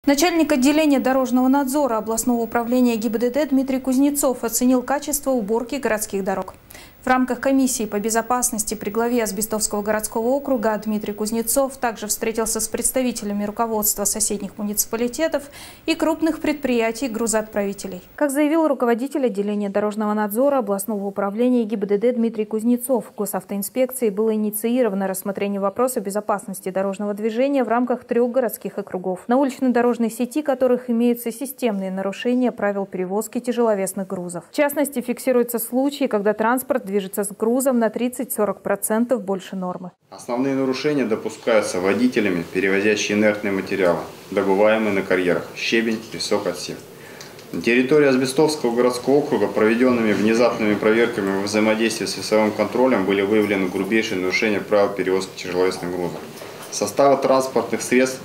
Начальник отделения дорожного надзора областного управления ГИБДД Дмитрий Кузнецов оценил качество уборки городских дорог. В рамках комиссии по безопасности при главе Азбестовского городского округа Дмитрий Кузнецов также встретился с представителями руководства соседних муниципалитетов и крупных предприятий грузоотправителей. Как заявил руководитель отделения дорожного надзора областного управления ГИБДД Дмитрий Кузнецов, госавтоинспекцией было инициировано рассмотрение вопроса безопасности дорожного движения в рамках 3 городских округов, на улично-дорожной сети которых имеются системные нарушения правил перевозки тяжеловесных грузов. В частности, фиксируются случаи, когда транспорт движется с грузом на 30–40% больше нормы. Основные нарушения допускаются водителями, перевозящими инертные материалы, добываемые на карьерах – щебень, песок, отсев. На территории Азбестовского городского округа проведенными внезапными проверками во взаимодействии с весовым контролем были выявлены грубейшие нарушения правил перевозки тяжеловесных грузов. Составы транспортных средств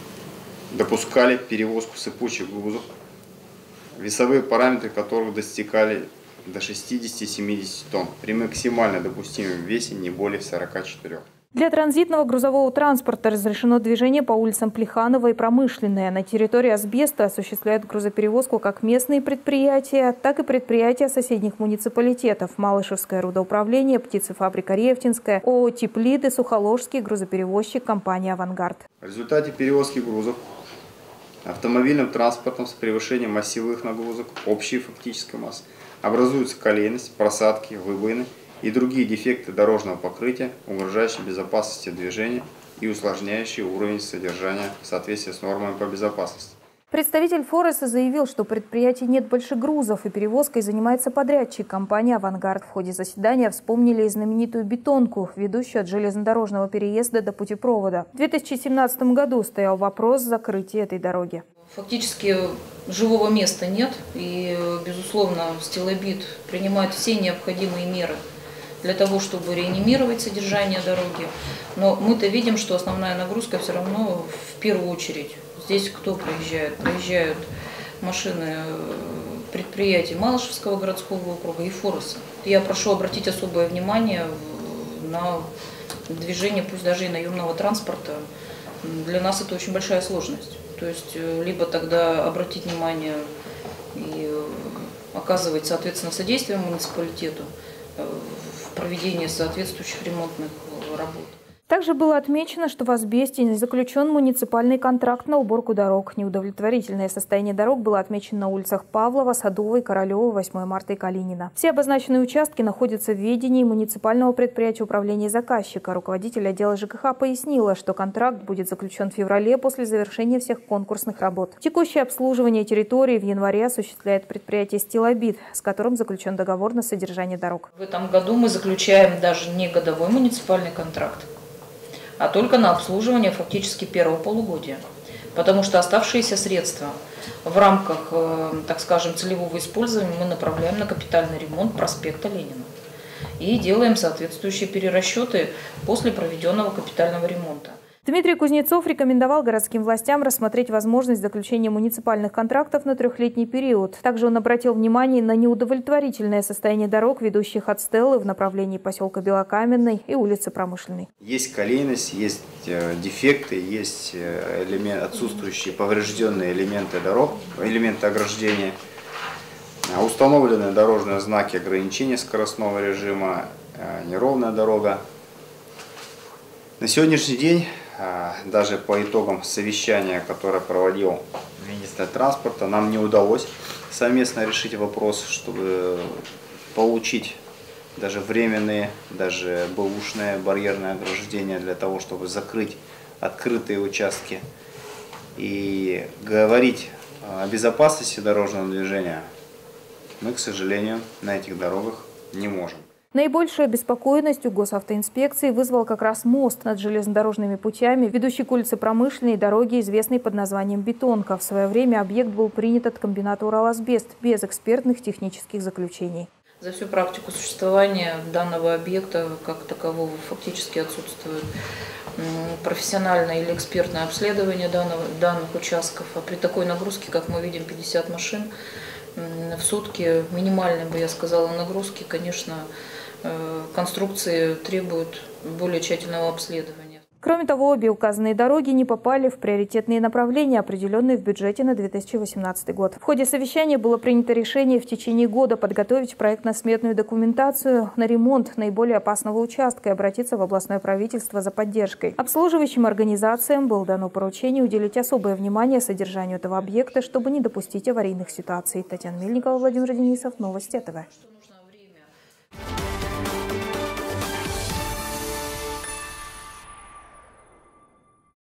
допускали перевозку сыпучих грузов, весовые параметры которых достигали до 60–70 тонн, при максимально допустимом весе не более 44. Для транзитного грузового транспорта разрешено движение по улицам Плеханова и Промышленная. На территории Азбеста осуществляют грузоперевозку как местные предприятия, так и предприятия соседних муниципалитетов: Малышевское рудоуправление, птицефабрика Рефтинская, ООО «Теплит» и Сухоложский грузоперевозчик компания «Авангард». В результате перевозки грузов автомобильным транспортом с превышением осевых нагрузок общей фактической массы образуются колейность, просадки, выбоины и другие дефекты дорожного покрытия, угрожающие безопасности движения и усложняющие уровень содержания в соответствии с нормами по безопасности. Представитель Фореста заявил, что предприятий нет больше грузов и перевозкой занимается подрядчик компания «Авангард». В ходе заседания вспомнили и знаменитую бетонку, ведущую от железнодорожного переезда до путепровода. В 2017 году стоял вопрос закрытия этой дороги. Фактически живого места нет, и, безусловно, Стилобит принимает все необходимые меры для того, чтобы реанимировать содержание дороги. Но мы-то видим, что основная нагрузка все равно в первую очередь. Здесь кто проезжает? Проезжают машины предприятий Малышевского городского округа и Фореста. Я прошу обратить особое внимание на движение, пусть даже и наемного транспорта. Для нас это очень большая сложность. То есть либо тогда обратить внимание и оказывать, соответственно, содействие муниципалитету в проведении соответствующих ремонтных работ. Также было отмечено, что в Азбесте не заключен муниципальный контракт на уборку дорог. Неудовлетворительное состояние дорог было отмечено на улицах Павлова, Садовой, Королева, 8 марта и Калинина. Все обозначенные участки находятся в ведении муниципального предприятия управления заказчика. Руководитель отдела ЖКХ пояснила, что контракт будет заключен в феврале после завершения всех конкурсных работ. Текущее обслуживание территории в январе осуществляет предприятие «Стилобит», с которым заключен договор на содержание дорог. В этом году мы заключаем даже не годовой муниципальный контракт, а только на обслуживание фактически первого полугодия. Потому что оставшиеся средства в рамках, так скажем, целевого использования мы направляем на капитальный ремонт проспекта Ленина. И делаем соответствующие перерасчеты после проведенного капитального ремонта. Дмитрий Кузнецов рекомендовал городским властям рассмотреть возможность заключения муниципальных контрактов на 3-летний период. Также он обратил внимание на неудовлетворительное состояние дорог, ведущих от Стеллы в направлении поселка Белокаменной и улицы Промышленной. Есть колейность, есть дефекты, есть отсутствующие поврежденные элементы дорог, элементы ограждения, установлены дорожные знаки ограничения скоростного режима, неровная дорога. На сегодняшний день, даже по итогам совещания, которое проводил министр транспорта, нам не удалось совместно решить вопрос, чтобы получить даже временные, даже бэушные барьерные ограждения для того, чтобы закрыть открытые участки. И говорить о безопасности дорожного движения мы, к сожалению, на этих дорогах не можем. Наибольшую обеспокоенность у госавтоинспекции вызвал как раз мост над железнодорожными путями, ведущий к улице Промышленной и дороге, известной под названием «Бетонка». В свое время объект был принят от комбината «Уралазбест» без экспертных технических заключеей. За всю практику существования данного объекта как такового фактически отсутствует профессиональное или экспертное обследование данных участков. А при такой нагрузке, как мы видим, 50 машин в сутки, минимальной, бы я сказала, нагрузки, конечно, конструкции требуют более тщательного обследования. Кроме того, обе указанные дороги не попали в приоритетные направления, определенные в бюджете на 2018 год. В ходе совещания было принято решение в течение года подготовить проектно-сметную документацию на ремонт наиболее опасного участка и обратиться в областное правительство за поддержкой. Обслуживающим организациям было дано поручение уделить особое внимание содержанию этого объекта, чтобы не допустить аварийных ситуаций. Татьяна Мельникова, Владимир Денисов, Новости АТВ.